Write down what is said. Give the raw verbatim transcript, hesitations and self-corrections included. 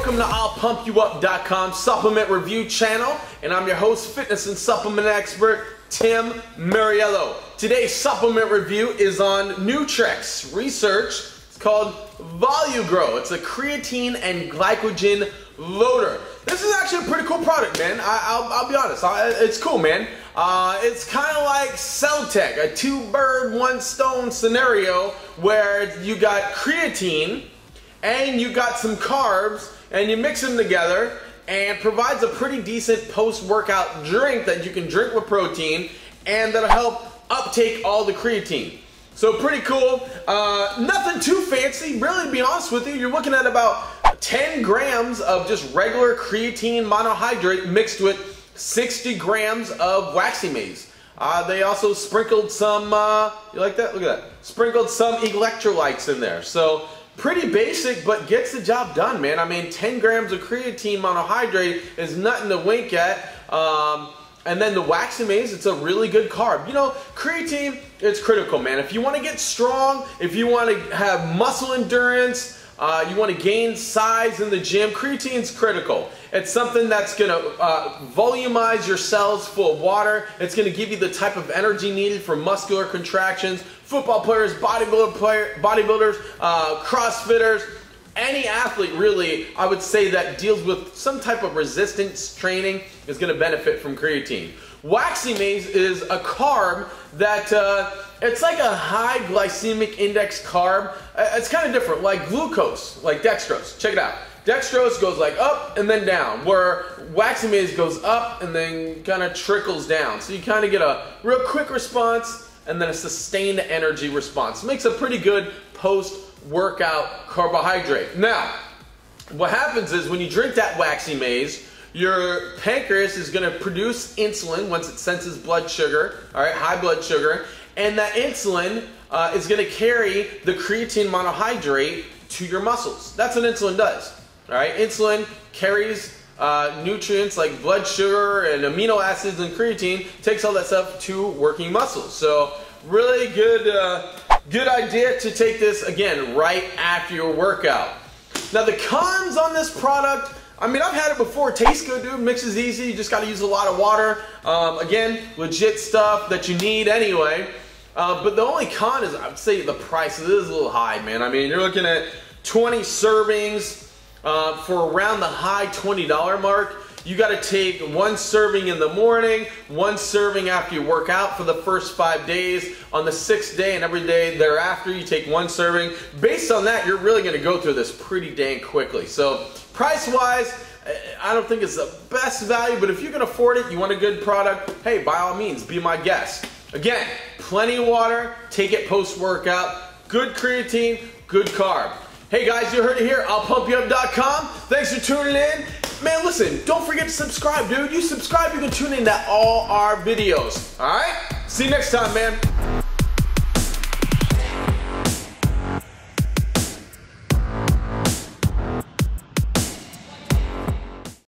welcome to I'll Pump You Up dot com supplement review channel, and I'm your host, fitness and supplement expert, Tim Muriello. Today's supplement review is on Nutrex Research. It's called VoluGro. It's a creatine and glycogen loader. This is actually a pretty cool product, man. I, I'll, I'll be honest, I, it's cool, man. Uh, it's kind of like Celtec, a two bird, one stone scenario where you got creatine and you got some carbs and you mix them together and provides a pretty decent post-workout drink that you can drink with protein and that'll help uptake all the creatine. So pretty cool. Uh, nothing too fancy, really, to be honest with you. You're looking at about ten grams of just regular creatine monohydrate mixed with sixty grams of waxy maize. Uh, they also sprinkled some, uh, you like that? Look at that. Sprinkled some electrolytes in there. So pretty basic, but gets the job done, man. I mean, ten grams of creatine monohydrate is nothing to wink at. Um, and then the waxy maize, it's a really good carb. You know, creatine, it's critical, man. If you want to get strong, if you want to have muscle endurance, uh, you want to gain size in the gym, creatine's critical. It's something that's going to uh, volumize your cells full of water. It's going to give you the type of energy needed for muscular contractions. Football players, bodybuilder player, bodybuilders, uh, CrossFitters, any athlete really, I would say, that deals with some type of resistance training is going to benefit from creatine. Waxy maize is a carb that uh, it's like a high glycemic index carb. It's kind of different, like glucose, like dextrose. Check it out. Dextrose goes like up and then down, where waxy maize goes up and then kind of trickles down. So you kind of get a real quick response and then a sustained energy response. It makes a pretty good post-workout carbohydrate. Now, what happens is when you drink that waxy maize, your pancreas is going to produce insulin once it senses blood sugar, all right, high blood sugar, and that insulin uh, is going to carry the creatine monohydrate to your muscles. That's what insulin does. All right, insulin carries uh, nutrients like blood sugar and amino acids, and creatine takes all that stuff to working muscles. So really good, uh, good idea to take this again right after your workout. Now the cons on this product, I mean, I've had it before. It tastes good, dude. Mixes easy. You just got to use a lot of water. Um, again, legit stuff that you need anyway. Uh, but the only con is, I would say, the price. It is a little high, man. I mean, you're looking at twenty servings. Uh, for around the high twenty dollar mark. You got to take one serving in the morning, one serving after you work out for the first five days. On the sixth day and every day thereafter, you take one serving. Based on that, you're really going to go through this pretty dang quickly. So price-wise, I don't think it's the best value, but if you can afford it, you want a good product, hey, by all means, be my guest. Again, plenty of water, take it post-workout, good creatine, good carb. Hey guys, you heard it here, I'll Pump You Up dot com. Thanks for tuning in. Man, listen, don't forget to subscribe, dude. You subscribe, you can tune in to all our videos. All right? See you next time, man.